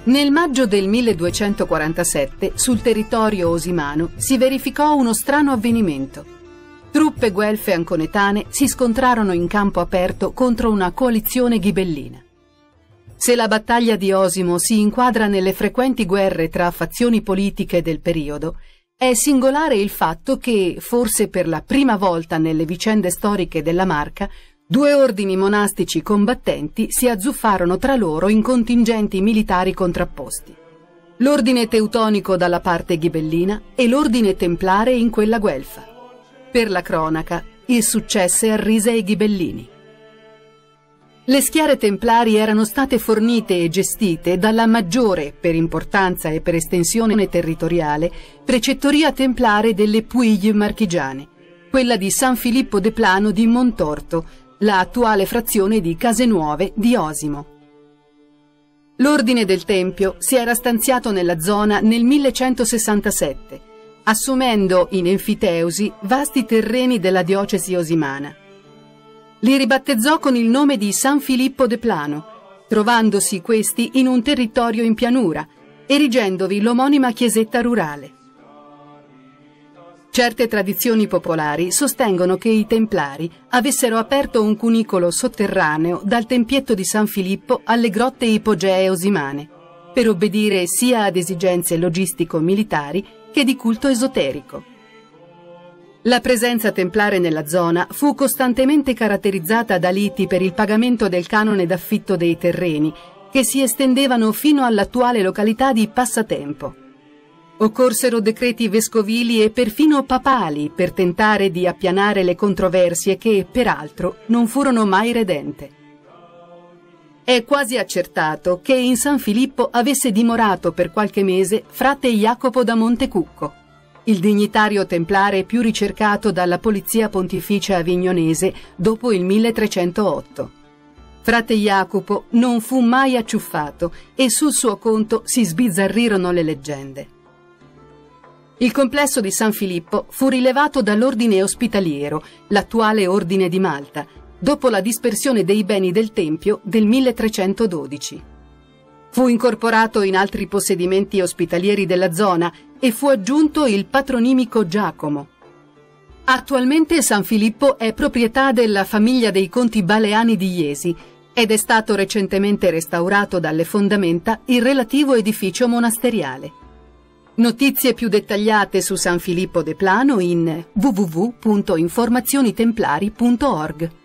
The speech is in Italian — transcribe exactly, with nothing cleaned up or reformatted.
Nel maggio del milleduecentoquarantasette, sul territorio osimano, si verificò uno strano avvenimento. Truppe guelfe anconetane si scontrarono in campo aperto contro una coalizione ghibellina. Se la battaglia di Osimo si inquadra nelle frequenti guerre tra fazioni politiche del periodo, è singolare il fatto che, forse per la prima volta nelle vicende storiche della Marca, due ordini monastici combattenti si azzuffarono tra loro in contingenti militari contrapposti. L'ordine teutonico dalla parte ghibellina e l'ordine templare in quella guelfa. Per la cronaca, il successe arrise ai ghibellini. Le schiere templari erano state fornite e gestite dalla maggiore, per importanza e per estensione territoriale, precettoria templare delle Puiglie marchigiane, quella di San Filippo de Plano di Montorto, la attuale frazione di Casenuove di Osimo. L'Ordine del Tempio si era stanziato nella zona nel millecentosessantasette, assumendo in enfiteusi vasti terreni della diocesi osimana. Li ribattezzò con il nome di San Filippo de Plano, trovandosi questi in un territorio in pianura, erigendovi l'omonima chiesetta rurale. Certe tradizioni popolari sostengono che i Templari avessero aperto un cunicolo sotterraneo dal tempietto di San Filippo alle grotte ipogee osimane, per obbedire sia ad esigenze logistico-militari che di culto esoterico. La presenza templare nella zona fu costantemente caratterizzata da liti per il pagamento del canone d'affitto dei terreni, che si estendevano fino all'attuale località di Passatempo. Occorsero decreti vescovili e perfino papali per tentare di appianare le controversie che, peraltro, non furono mai redente. È quasi accertato che in San Filippo avesse dimorato per qualche mese frate Jacopo da Montecucco, il dignitario templare più ricercato dalla polizia pontificia avignonese dopo il milletrecentootto. Frate Jacopo non fu mai acciuffato e sul suo conto si sbizzarrirono le leggende. Il complesso di San Filippo fu rilevato dall'ordine ospitaliero, l'attuale ordine di Malta, dopo la dispersione dei beni del Tempio del milletrecentododici. Fu incorporato in altri possedimenti ospitalieri della zona e fu aggiunto il patronimico Giacomo. Attualmente San Filippo è proprietà della famiglia dei conti Baleani di Iesi ed è stato recentemente restaurato dalle fondamenta il relativo edificio monasteriale. Notizie più dettagliate su San Filippo de Plano in w w w punto informazionitemplari punto org.